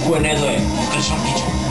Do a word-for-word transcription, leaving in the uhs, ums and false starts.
国内的一个橡皮筋。